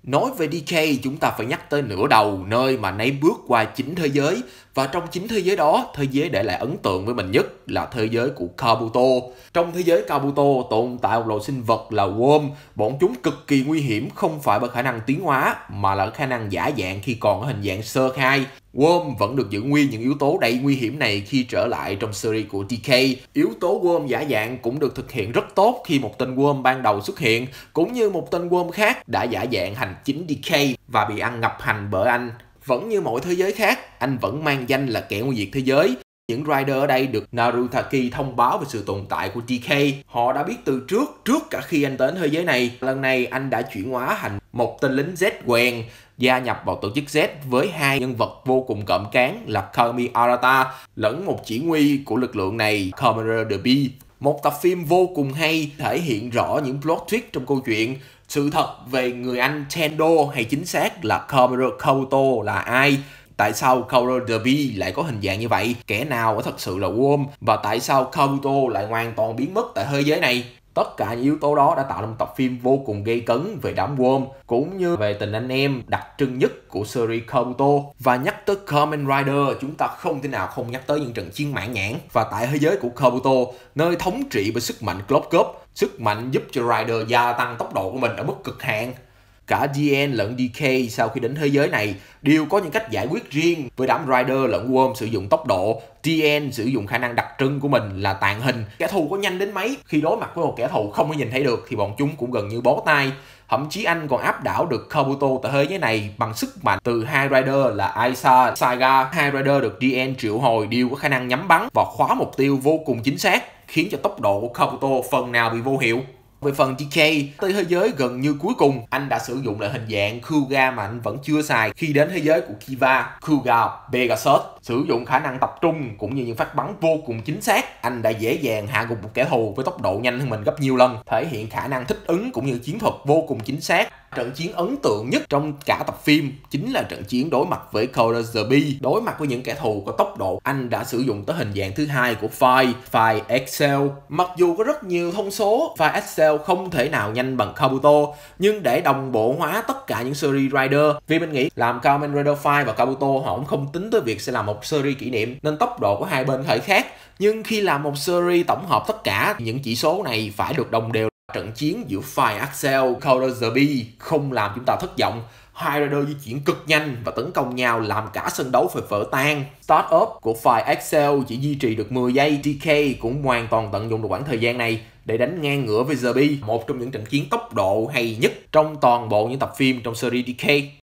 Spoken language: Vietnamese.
Nói về DK, chúng ta phải nhắc tới nửa đầu, nơi mà nấy bước qua chính thế giới. Và trong chính thế giới đó, thế giới để lại ấn tượng với mình nhất là thế giới của Kabuto. Trong thế giới Kabuto tồn tại một loại sinh vật là Worm. Bọn chúng cực kỳ nguy hiểm, không phải bởi khả năng tiến hóa mà là khả năng giả dạng khi còn ở hình dạng sơ khai. Worm vẫn được giữ nguyên những yếu tố đầy nguy hiểm này khi trở lại trong series của DK. Yếu tố Worm giả dạng cũng được thực hiện rất tốt khi một tên Worm ban đầu xuất hiện, cũng như một tên Worm khác đã giả dạng hành chính DK và bị ăn ngập hành bởi anh. Vẫn như mọi thế giới khác, anh vẫn mang danh là kẻ nguy diệt thế giới. Những Rider ở đây được Narutaki thông báo về sự tồn tại của DK. Họ đã biết từ trước cả khi anh đến thế giới này. Lần này anh đã chuyển hóa thành một tên lính Z quèn, gia nhập vào tổ chức Z với hai nhân vật vô cùng cộm cán là Kami Arata lẫn một chỉ huy của lực lượng này, Commander The Bee. Một tập phim vô cùng hay, thể hiện rõ những plot twist trong câu chuyện. Sự thật về người anh Tendo, hay chính xác là Commander Kabuto là ai? Tại sao Commander The Bee lại có hình dạng như vậy? Kẻ nào có thật sự là Worm? Và tại sao Kabuto lại hoàn toàn biến mất tại thế giới này? Tất cả những yếu tố đó đã tạo ra một tập phim vô cùng gây cấn về đám Worm, cũng như về tình anh em đặc trưng nhất của series Kabuto. Và nhắc tới Kamen Rider, chúng ta không thể nào không nhắc tới những trận chiến mãn nhãn. Và tại thế giới của Kabuto, nơi thống trị bởi sức mạnh Clock Cup, sức mạnh giúp cho Rider gia tăng tốc độ của mình ở mức cực hạn. Cả DN lẫn DK sau khi đến thế giới này đều có những cách giải quyết riêng. Với đám Rider lẫn Worm sử dụng tốc độ, DN sử dụng khả năng đặc trưng của mình là tàng hình. Kẻ thù có nhanh đến mấy, khi đối mặt với một kẻ thù không thể nhìn thấy được thì bọn chúng cũng gần như bó tay. Thậm chí anh còn áp đảo được Kabuto tại thế giới này bằng sức mạnh từ hai Rider là Aisa, Saiga. Hai Rider được DN triệu hồi đều có khả năng nhắm bắn và khóa mục tiêu vô cùng chính xác, khiến cho tốc độ của Kabuto phần nào bị vô hiệu. Về phần DK, tới thế giới gần như cuối cùng, anh đã sử dụng lại hình dạng Kuga mà anh vẫn chưa xài khi đến thế giới của Kiva, Kuga Pegasus. Sử dụng khả năng tập trung cũng như những phát bắn vô cùng chính xác, anh đã dễ dàng hạ gục một kẻ thù với tốc độ nhanh hơn mình gấp nhiều lần, thể hiện khả năng thích ứng cũng như chiến thuật vô cùng chính xác. Trận chiến ấn tượng nhất trong cả tập phim chính là trận chiến đối mặt với Commander The Bee. Đối mặt với những kẻ thù có tốc độ, anh đã sử dụng tới hình dạng thứ hai của file Excel. Mặc dù có rất nhiều thông số, file Excel không thể nào nhanh bằng Kabuto, nhưng để đồng bộ hóa tất cả những series Rider, vì mình nghĩ làm Kamen Rider File và Kabuto họ cũng không tính tới việc sẽ làm một series kỷ niệm, nên tốc độ của hai bên có thể khác. Nhưng khi làm một series tổng hợp tất cả những chỉ số này phải được đồng đều. Trận chiến giữa Fire Axel và Commander The Bee không làm chúng ta thất vọng. Hai Rider di chuyển cực nhanh và tấn công nhau làm cả sân đấu phải vỡ tan. Start up của Fire Axel chỉ duy trì được 10 giây. DK cũng hoàn toàn tận dụng được khoảng thời gian này để đánh ngang ngửa với The Bee, một trong những trận chiến tốc độ hay nhất trong toàn bộ những tập phim trong series DK.